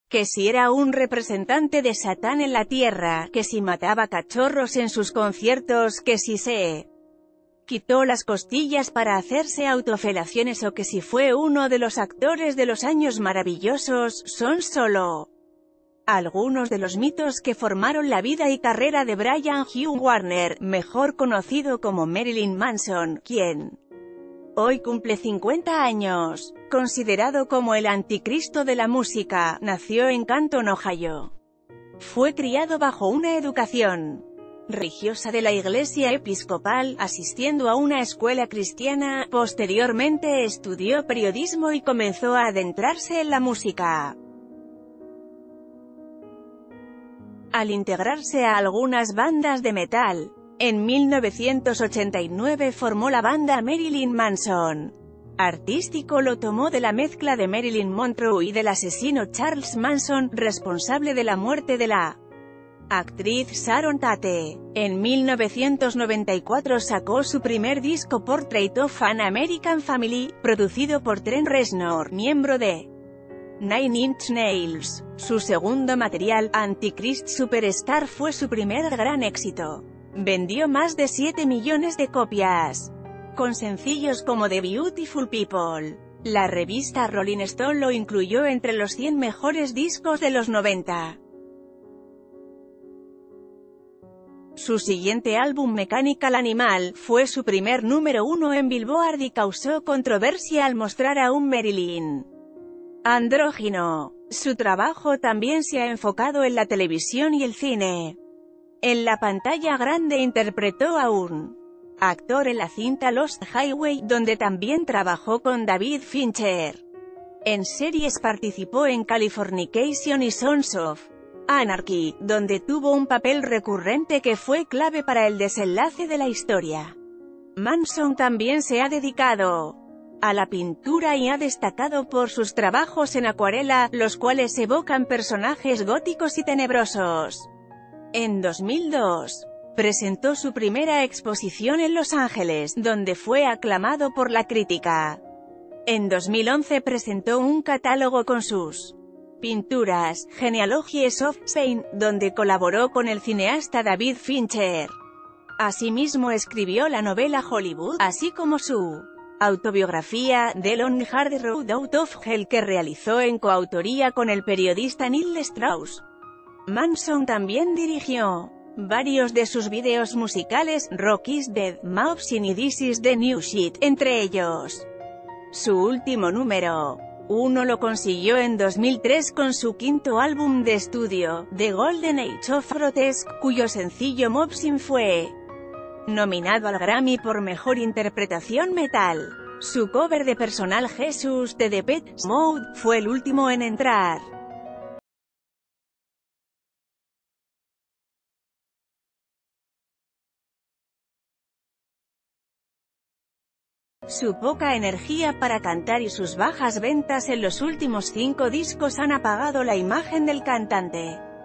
que si era un representante de Satán en la tierra, que si mataba cachorros en sus conciertos, que si se quitó las costillas para hacerse autofelaciones o que si fue uno de los actores de los años maravillosos, son solo algunos de los mitos que formaron la vida y carrera de Brian Hugh Warner, mejor conocido como Marilyn Manson, quien hoy cumple 50 años. Considerado como el anticristo de la música, nació en Canton, Ohio. Fue criado bajo una educación religiosa de la Iglesia Episcopal, asistiendo a una escuela cristiana. Posteriormente estudió periodismo y comenzó a adentrarse en la música. Al integrarse a algunas bandas de metal, en 1989 formó la banda Marilyn Manson. Artístico lo tomó de la mezcla de Marilyn Monroe y del asesino Charles Manson, responsable de la muerte de la actriz Sharon Tate. En 1994 sacó su primer disco Portrait of an American Family, producido por Trent Reznor, miembro de Nine Inch Nails. Su segundo material, Antichrist Superstar, fue su primer gran éxito. Vendió más de 7 millones de copias, con sencillos como The Beautiful People. La revista Rolling Stone lo incluyó entre los 100 mejores discos de los 90. Su siguiente álbum, Mechanical Animal, fue su primer número 1 en Billboard y causó controversia al mostrar a un Marilyn andrógino. Su trabajo también se ha enfocado en la televisión y el cine. En la pantalla grande interpretó a un actor en la cinta Lost Highway, donde también trabajó con David Fincher. En series participó en Californication y Sons of Anarchy, donde tuvo un papel recurrente que fue clave para el desenlace de la historia. Manson también se ha dedicado a la pintura y ha destacado por sus trabajos en acuarela, los cuales evocan personajes góticos y tenebrosos. En 2002, presentó su primera exposición en Los Ángeles, donde fue aclamado por la crítica. En 2011 presentó un catálogo con sus pinturas, Genealogies of Pain, donde colaboró con el cineasta David Fincher. Asimismo escribió la novela Hollywood, así como su autobiografía, The Long Hard Road Out of Hell, que realizó en coautoría con el periodista Neil Strauss. Manson también dirigió varios de sus videos musicales, Rock is Dead, Mopsin y This is the New Shit, entre ellos. Su último número 1 lo consiguió en 2003 con su quinto álbum de estudio, The Golden Age of Grotesque, cuyo sencillo Mopsin fue nominado al Grammy por Mejor Interpretación Metal. Su cover de Personal Jesus de Depeche Mode fue el último en entrar. Su poca energía para cantar y sus bajas ventas en los últimos 5 discos han apagado la imagen del cantante.